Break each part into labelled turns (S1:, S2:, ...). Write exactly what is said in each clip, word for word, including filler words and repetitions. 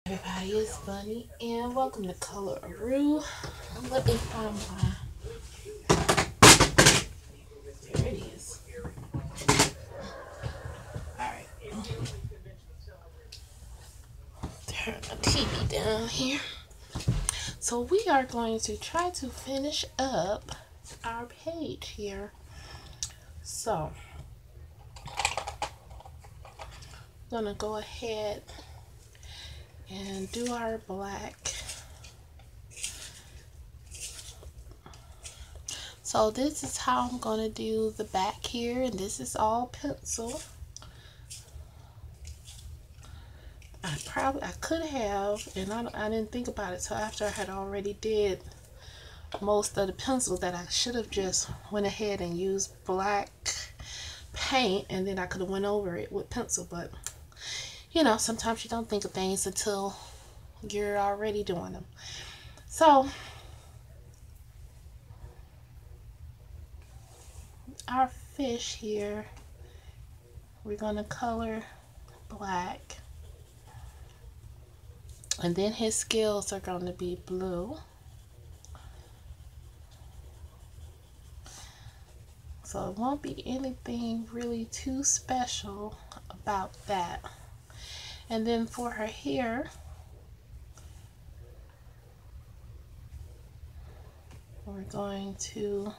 S1: Everybody, it's Bunny, and welcome to Coloralongs. Let me find my. There it is. Alright. Turn my T V down here. So, we are going to try to finish up our page here. So, I'm going to go ahead and do our black. So this is how I'm going to do the back here, and this is all pencil. I probably, I could have, and I, I didn't think about it till after I had already did most of the pencils, that I should have just went ahead and used black paint, and then I could have went over it with pencil. But, you know, sometimes you don't think of things until you're already doing them. So, our fish here, we're going to color black, and then his scales are going to be blue. So it won't be anything really too special about that. And then for her hair, we're going to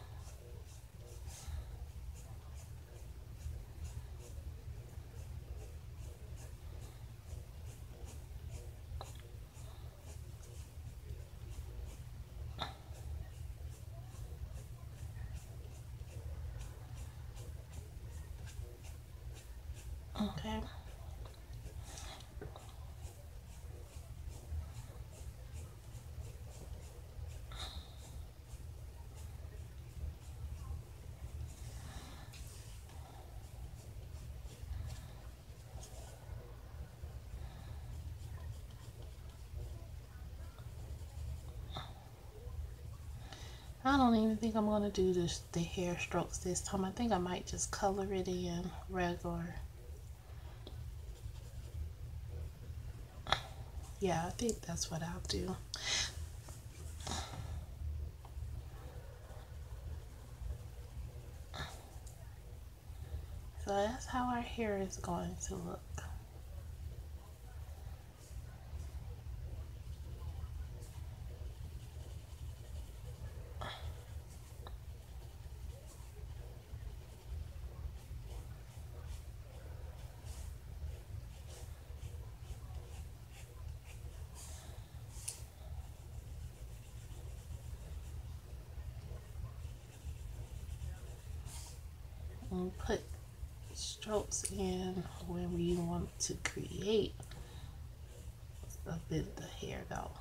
S1: okay. I don't even think I'm going to do this, the hair strokes this time. I think I might just color it in regular. Yeah, I think that's what I'll do. So that's how our hair is going to look. And put strokes in when we want to create a bit of the hair though.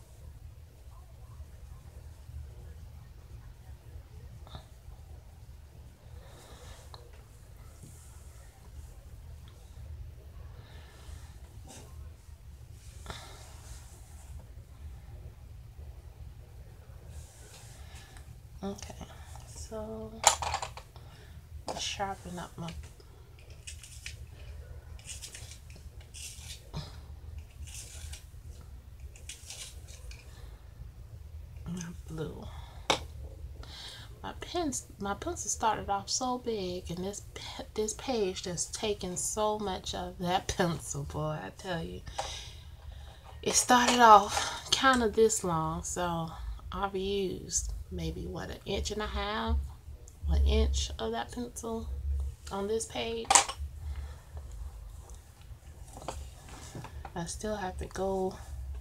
S1: Okay, so sharpen up my my blue. My pens, my pencil started off so big, and this this page just taking so much of that pencil, boy. I tell you, it started off kind of this long, so I've used maybe what, an inch and a half, an inch of that pencil on this page. I still have to go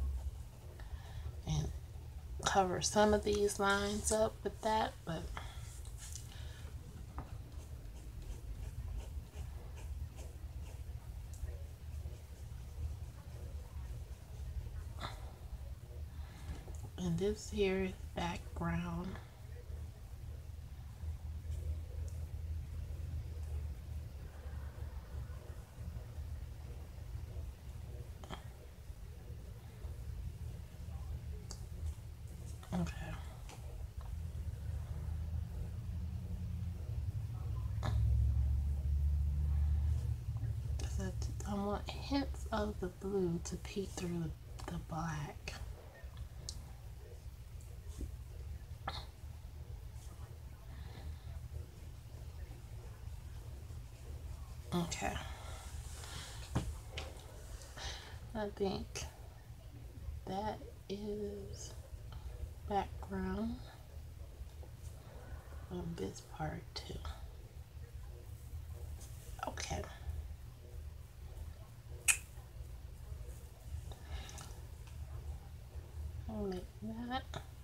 S1: and cover some of these lines up with that, but and this here is background. Okay. I want hints of the blue to peek through the black. Okay. I think that is background on this part too. Okay. I'll make that.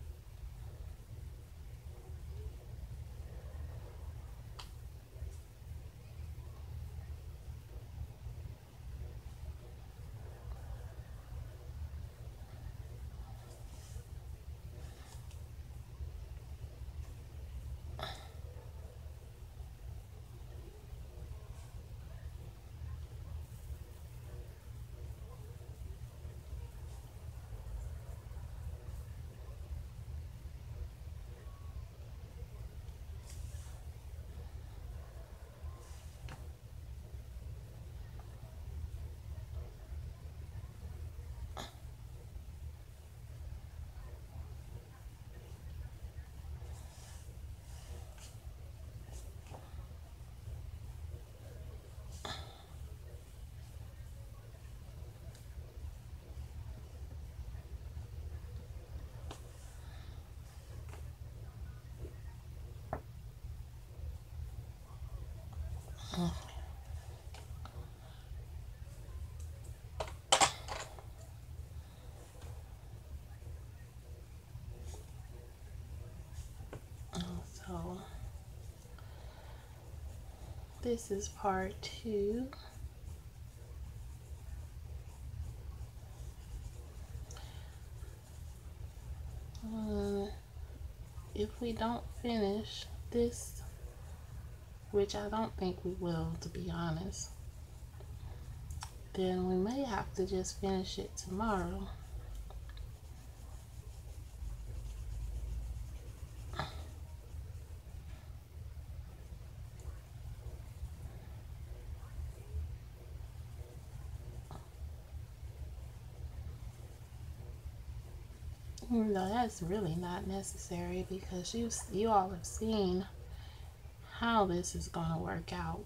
S1: So this is part two. Uh, if we don't finish this, which I don't think we will, to be honest, then we may have to just finish it tomorrow. No, that's really not necessary because you you all have seen how this is going to work out.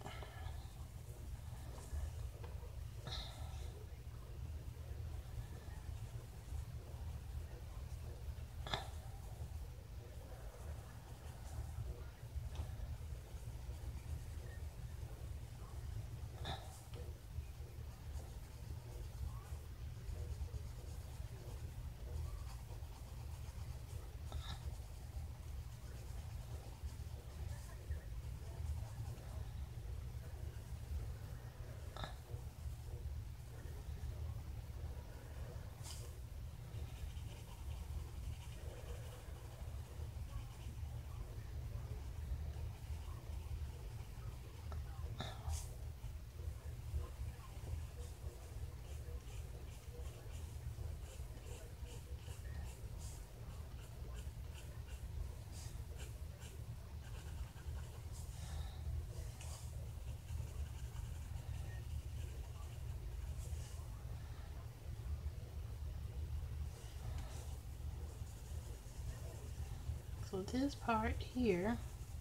S1: So this part here,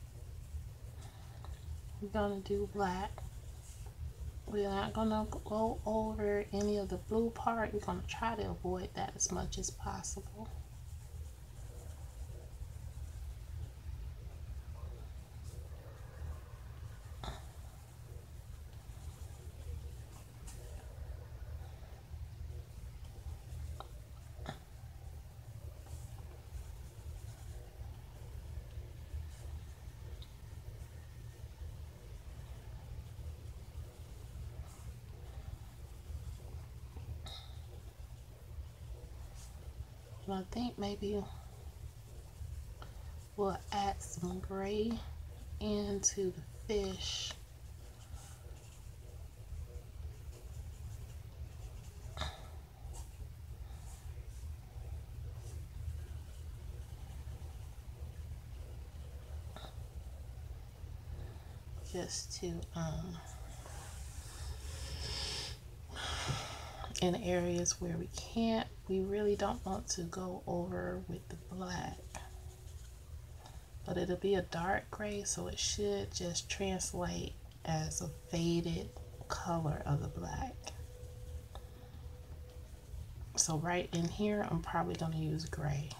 S1: we're going to do black. We're not going to go over any of the blue part. We're going to try to avoid that as much as possible. I think maybe we'll add some gray into the fish. Just to um in areas where we can't, we really don't want to go over with the black. But it'll be a dark gray, so it should just translate as a faded color of the black. So right in here, I'm probably going to use gray.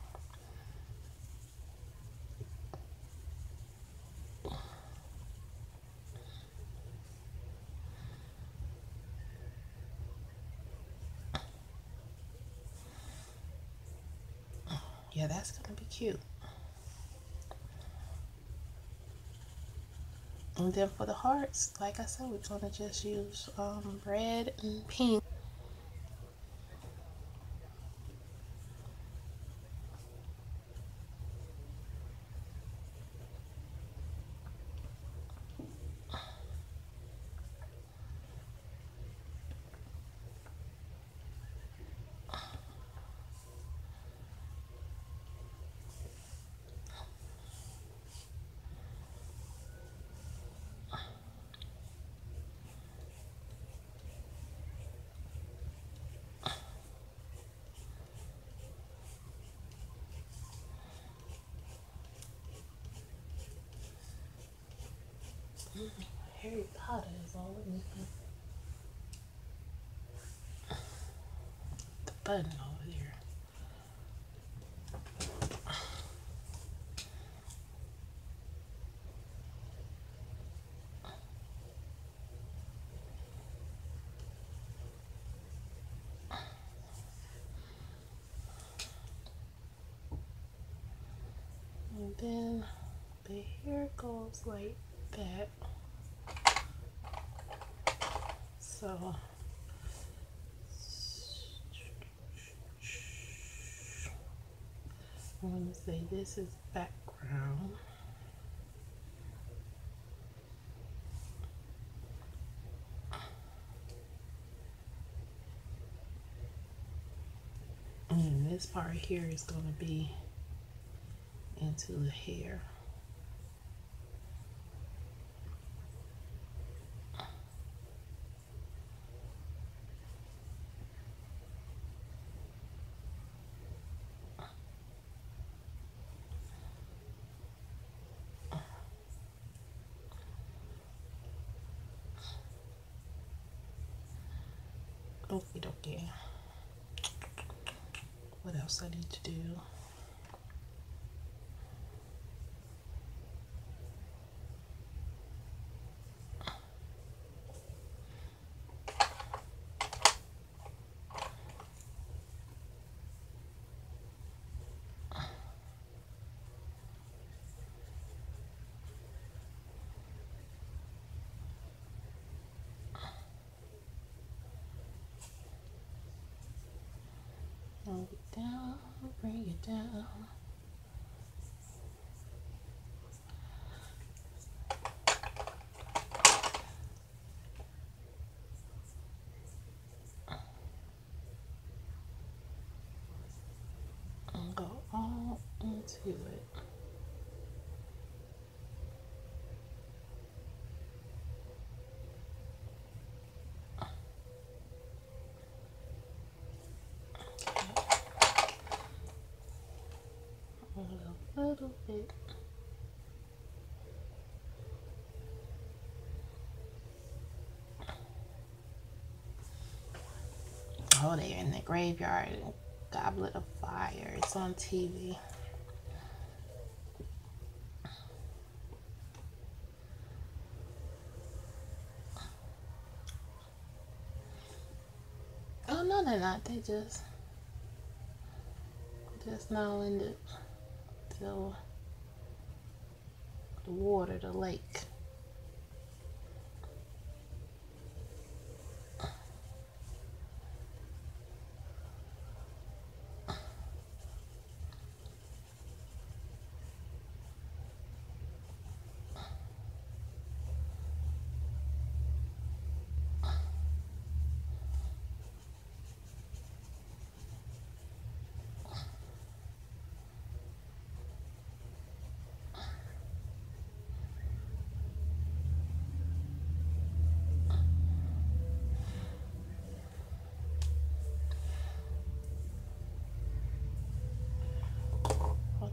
S1: Yeah, that's going to be cute. And then for the hearts, like I said, we're going to just use um, red and pink. Harry Potter is all in me. The button over there. And then the hair goes like that. So I'm going to say this is background. And this part here is going to be into the hair. Okie dokie. What else I need to do? Bring it down, bring it down. And go all into it. A little bit. Oh, they're in the graveyard. Goblet of Fire. It's on T V. Oh no, they're not. They just just now in the the, the water, the lake.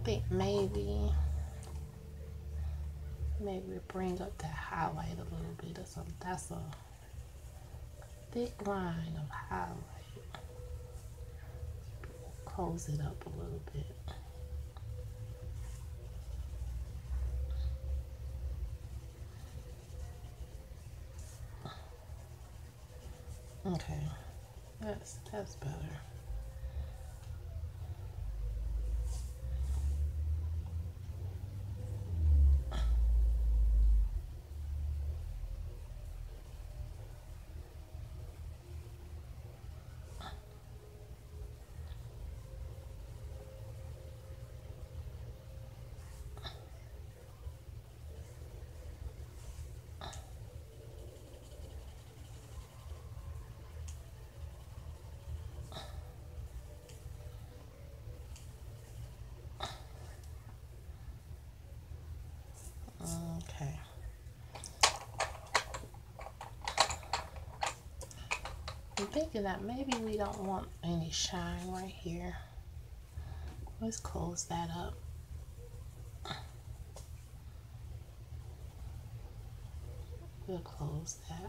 S1: think maybe maybe bring up that highlight a little bit. That's a that's a thick line of highlight. Close it up a little bit. Okay, that's that's better. Okay. I'm thinking that maybe we don't want any shine right here. Let's close that up. We'll close that.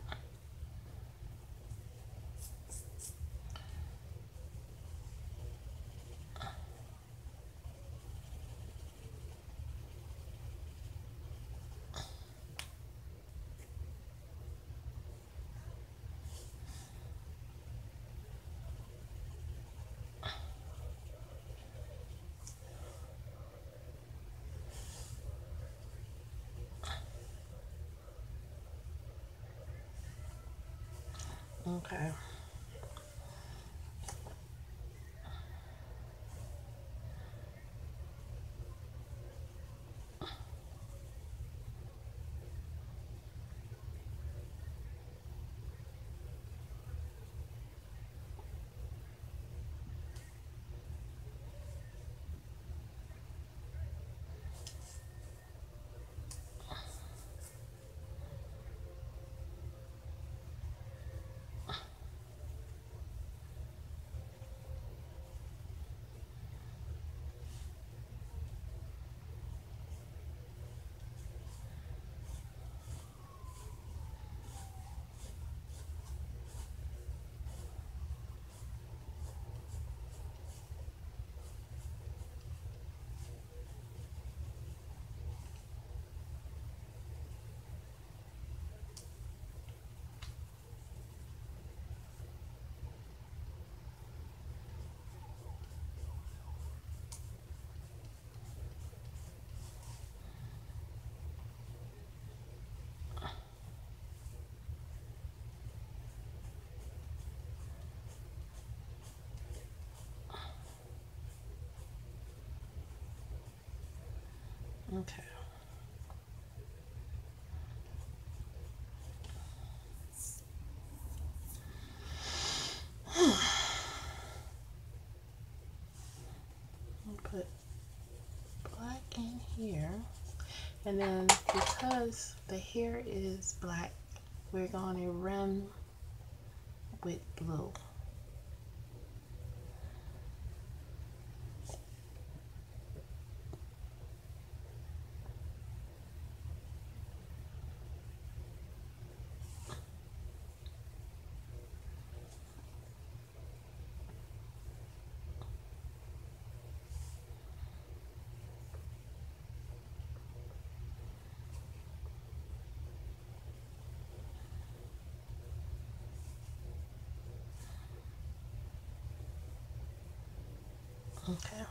S1: Okay. Okay. Put black in here, and then because the hair is black, we're going to run with blue. Okay.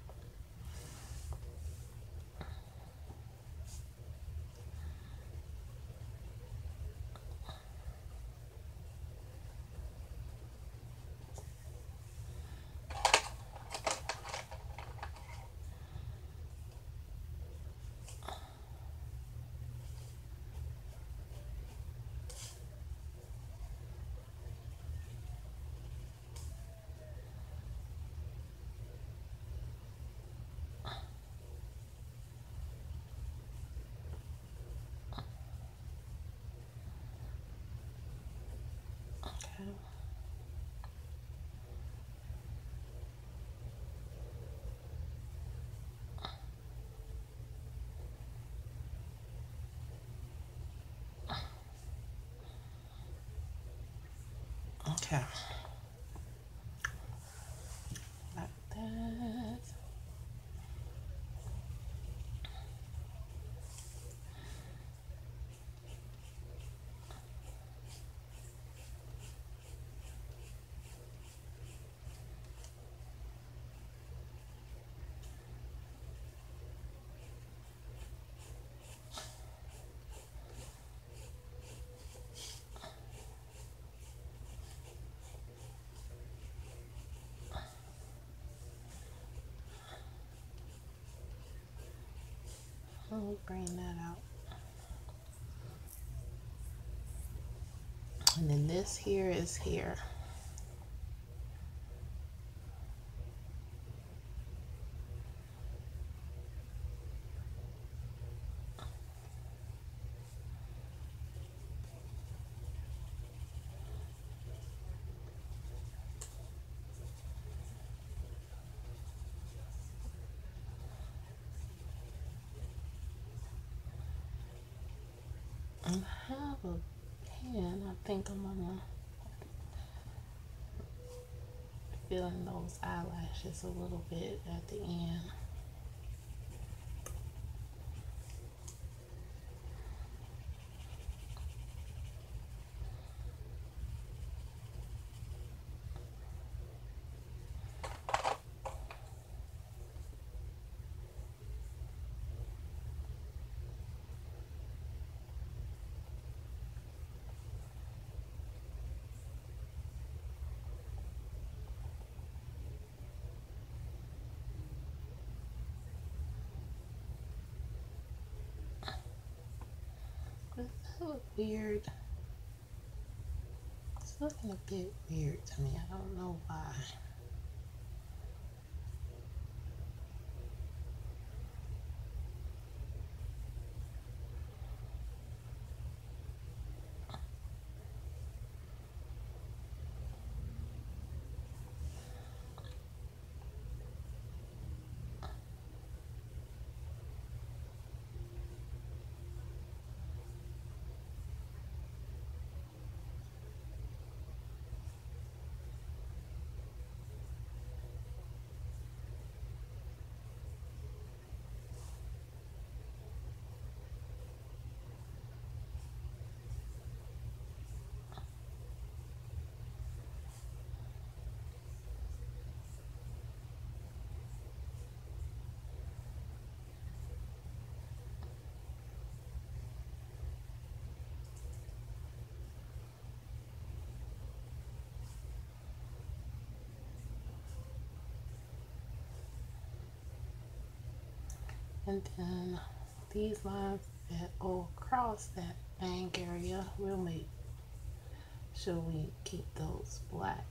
S1: Okay. Okay. Like that. Let me bring that out. And then this here is here. I have a pen. I think I'm gonna fill in those eyelashes a little bit at the end. Does that look weird? It's looking a bit weird to me. I don't know why. And then these lines that go across that bang area, we'll make sure we keep those black.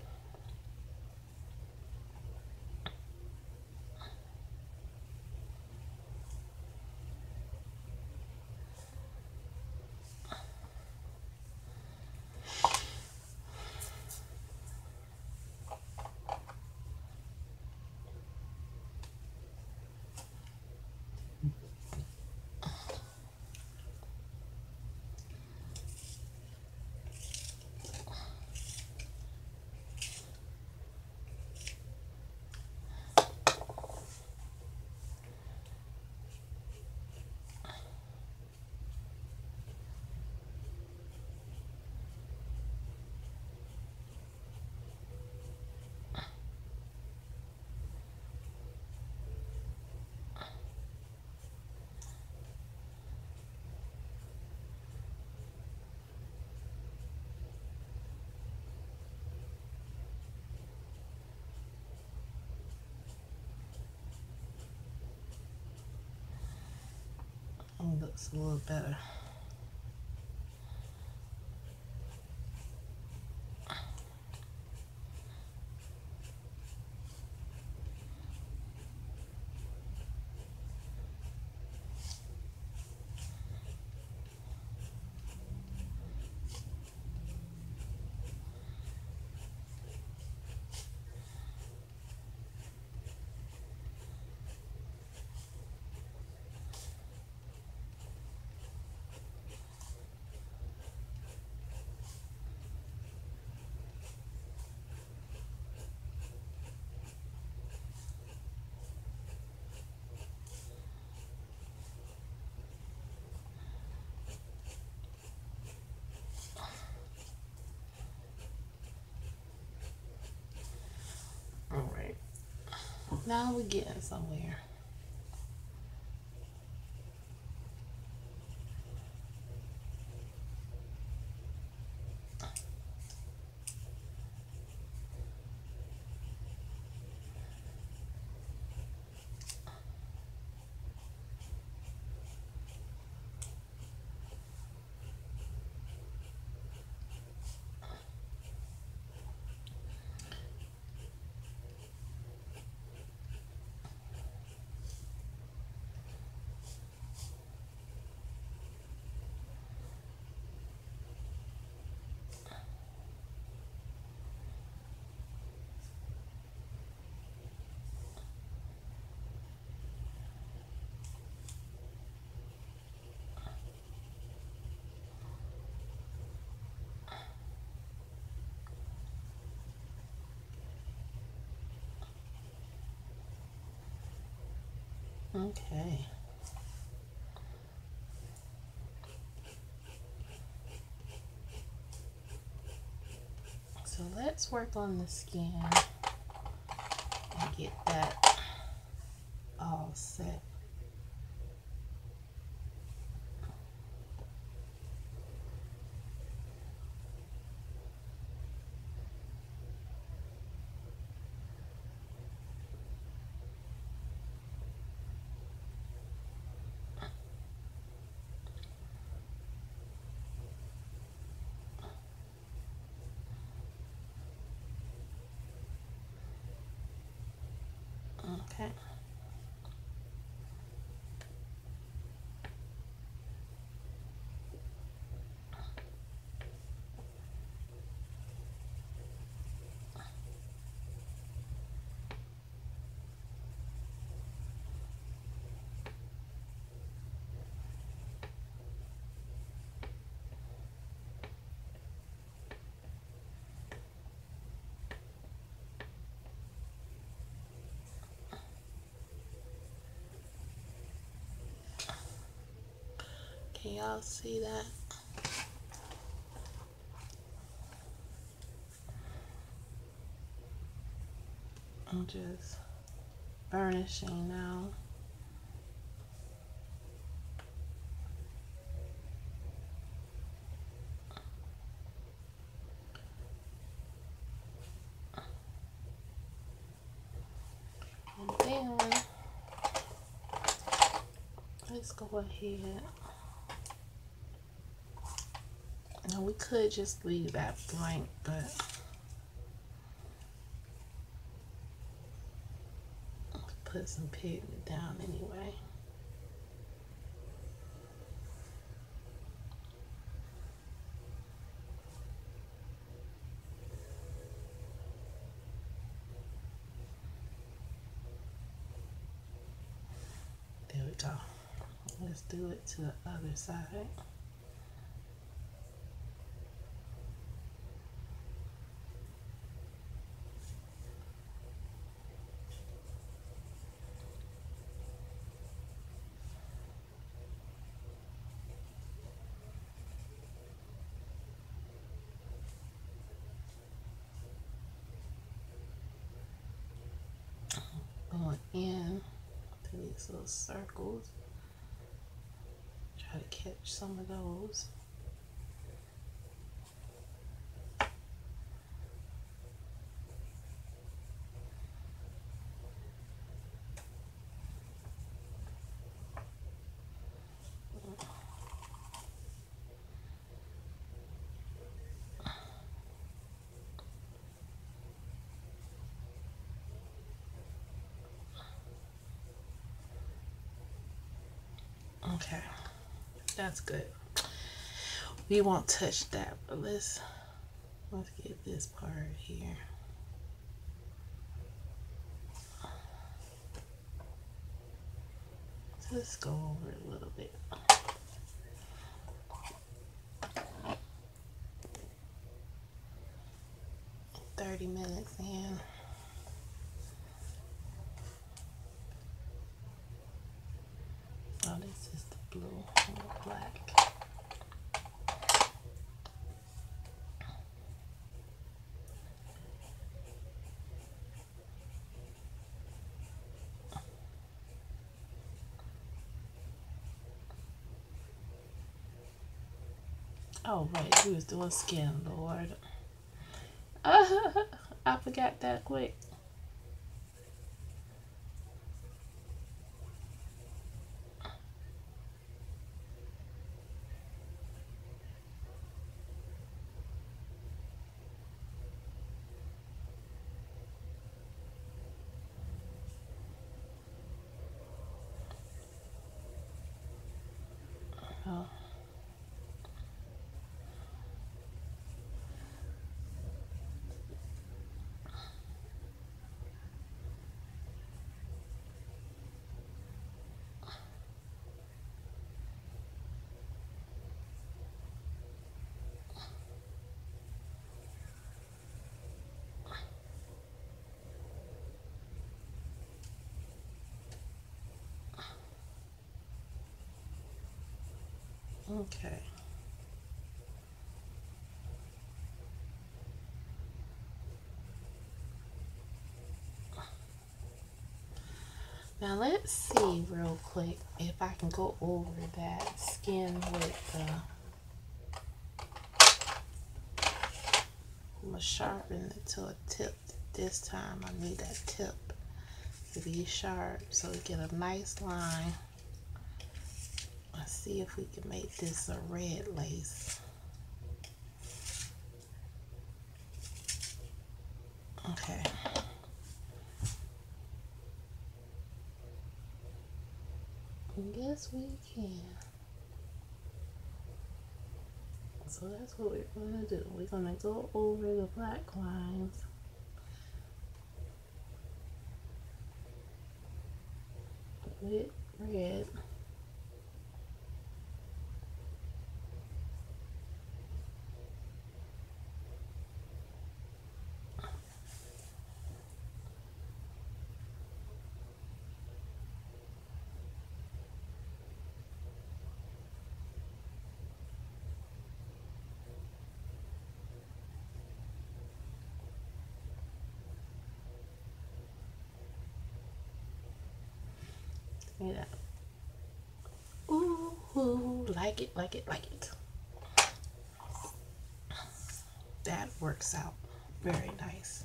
S1: It looks a little better. Now we're getting somewhere. Okay. So let's work on the skin and get that all set. Okay. Can y'all see that? I'm just burnishing now. And then let's go ahead. Now we could just leave that blank, but let's put some pigment down anyway. There we go. Let's do it to the other side. Going in to these little circles. Try to catch some of those. Okay, that's good. We won't touch that, but let's let's get this part here. Just go over it a little bit. thirty minutes in. Oh, this is the blue and the black. Oh, right, we was doing skin, Lord. Uh, I forgot that quick. Oh. Okay. Now let's see real quick if I can go over that skin with the. I'm gonna sharpen it to a tip. This time I need that tip to be sharp so we get a nice line. Let's see if we can make this a red lace. Okay. Yes, we can. So that's what we're going to do. We're going to go over the black lines with red. Yeah. Ooh, ooh, like it, like it, like it. That works out very nice.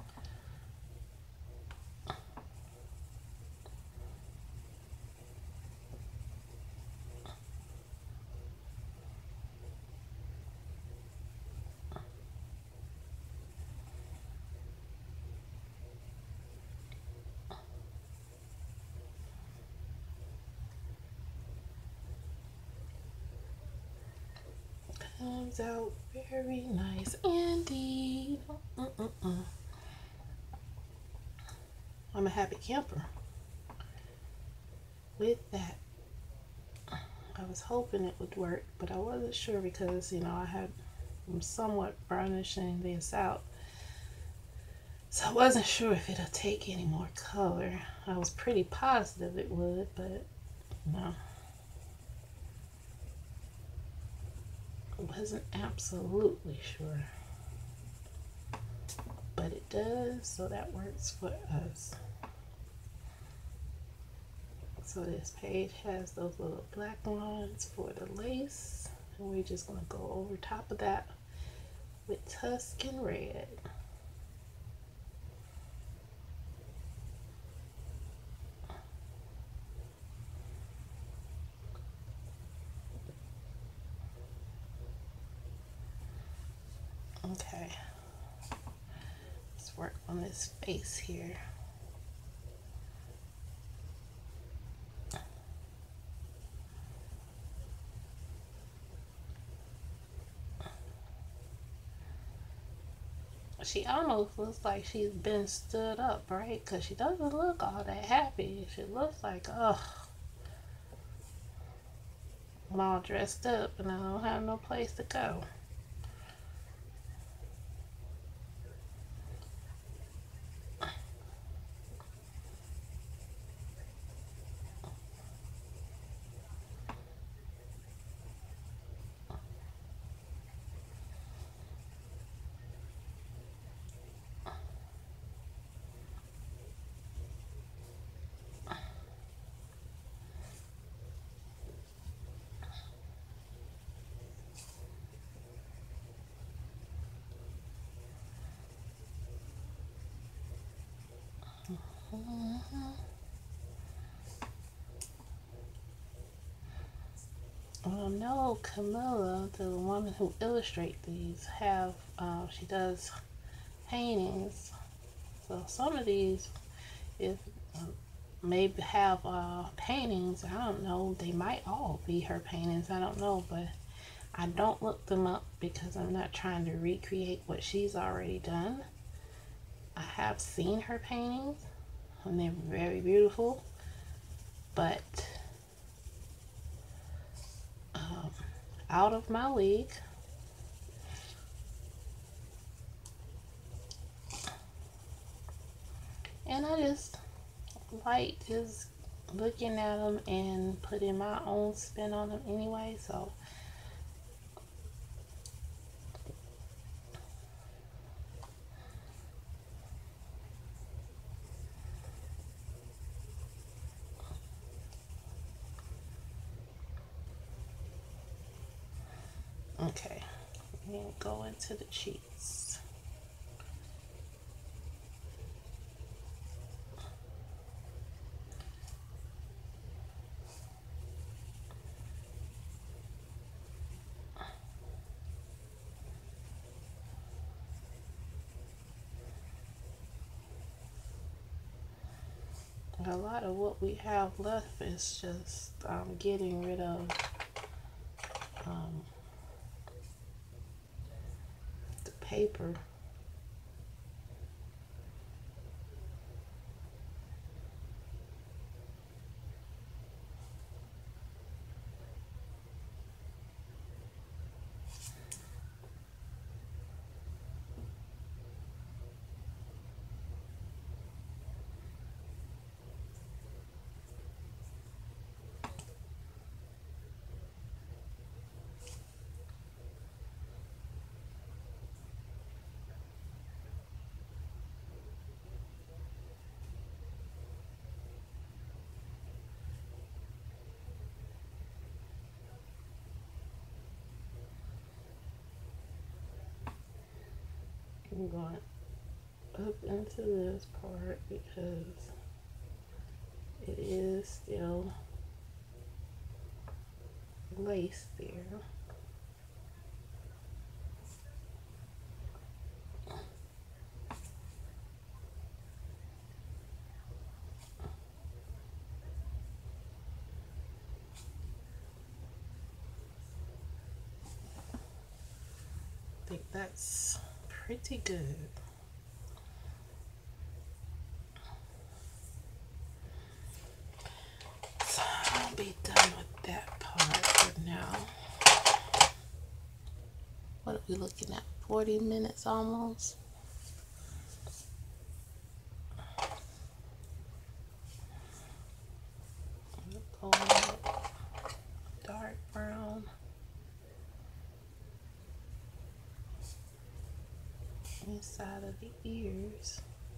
S1: Comes out very nice indeed. Mm-mm-mm. I'm a happy camper with that. I was hoping it would work, but I wasn't sure because, you know, I had I'm somewhat burnishing this out. So I wasn't sure if it'll take any more color. I was pretty positive it would, but no. I wasn't absolutely sure. But it does, so that works for us. So this page has those little black lines for the lace, and we're just going to go over top of that with Tuscan red. Okay, let's work on this face here. She almost looks like she's been stood up, right? Because she doesn't look all that happy. She looks like, ugh, I'm all dressed up and I don't have no place to go. Mm-hmm. Well, no, Camilla, the woman who illustrates these, have um, she does paintings. So some of these, if um, maybe have uh, paintings, I don't know. They might all be her paintings. I don't know, but I don't look them up because I'm not trying to recreate what she's already done. I have seen her paintings and they're very beautiful, but um, out of my league. And I just like just looking at them and putting my own spin on them anyway, so okay, and go into the cheeks. A lot of what we have left is just um, getting rid of um, the paper. I'm going up into this part because it is still lace there. I think that's pretty good. So I'll be done with that part for now. What are we looking at? forty minutes almost. Go dark brown inside of the ears.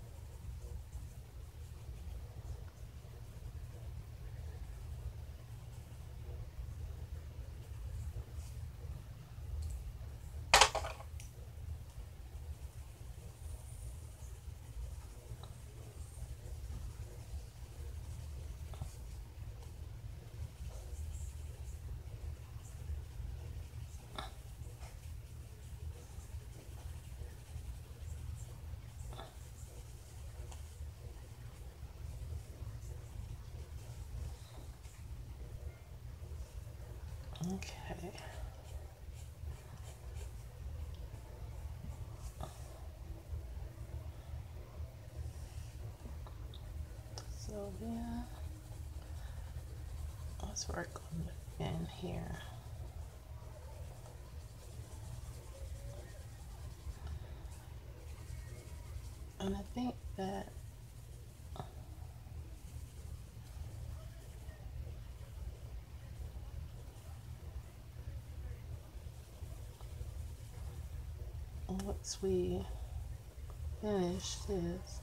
S1: Okay. So then let's work on the fin here. And I think that once we finish this,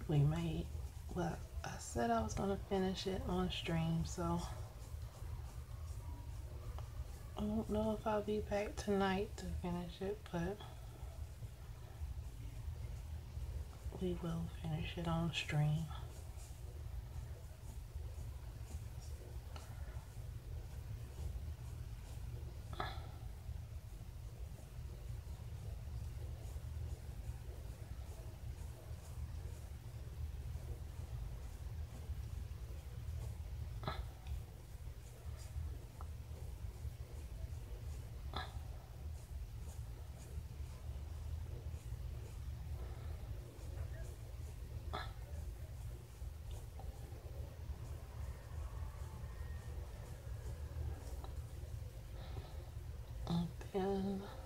S1: we made. Well, I said I was going to finish it on stream, so I don't know if I'll be back tonight to finish it, but we will finish it on stream. And